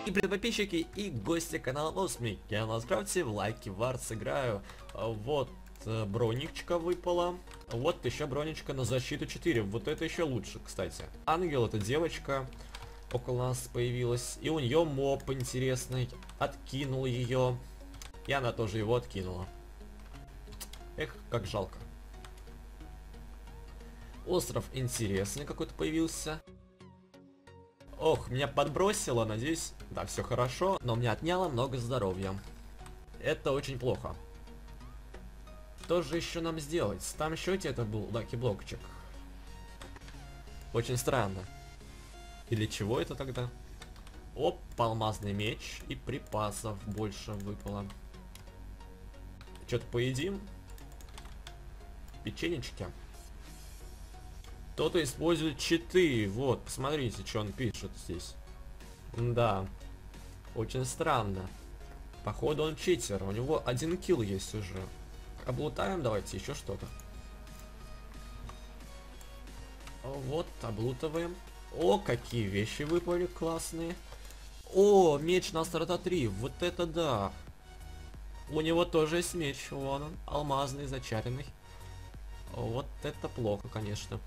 И привет, подписчики и гости канала Осмик. Я на Скрафте в Лайки Вар сыграю. Вот броничка выпала. Вот еще броничка на защиту 4. Вот это еще лучше, кстати. Ангел, это девочка, около нас появилась. И у нее моб интересный. Откинул ее. И она тоже его откинула. Эх, как жалко. Остров интересный какой-то появился. Ох, меня подбросило, надеюсь, да, все хорошо, но мне отняло много здоровья. Это очень плохо. Что же еще нам сделать? Там счете это был лаки-блокчик. Очень странно. Или чего это тогда? Оп, алмазный меч и припасов больше выпало. Что-то поедим? Печенечки. Кто-то использует читы. Вот, посмотрите, что он пишет здесь. Да. Очень странно. Походу он читер. У него 1 килл есть уже. Облутаем давайте еще что-то. Вот, облутываем. О, какие вещи выпали классные. О, меч на старта 3. Вот это да. У него тоже есть меч. Вон он. Алмазный, зачаренный. Вот это плохо, конечно.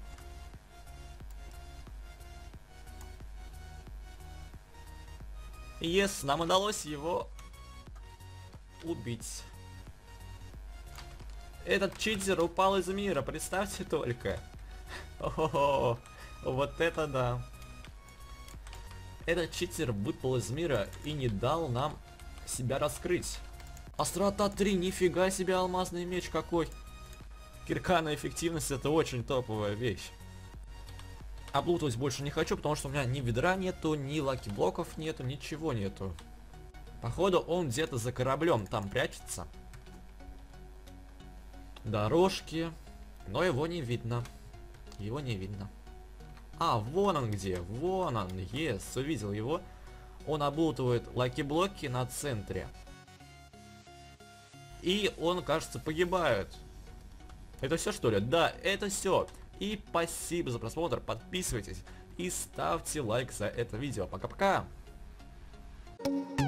Yes, нам удалось его убить. Этот читер упал из мира, представьте только. О, вот это да. Этот читер выпал из мира и не дал нам себя раскрыть. Острота 3, нифига себе алмазный меч какой. Кирка на эффективность это очень топовая вещь. Облутывать больше не хочу, потому что у меня ни ведра нету, ни лаки-блоков нету, ничего нету. Походу он где-то за кораблем там прячется. Дорожки. Но его не видно. Его не видно. А, вон он где. Вон он. Yes, увидел его. Он облутывает лаки-блоки на центре. И он, кажется, погибает. Это все, что ли? Да, это все. И спасибо за просмотр, подписывайтесь и ставьте лайк за это видео. Пока-пока!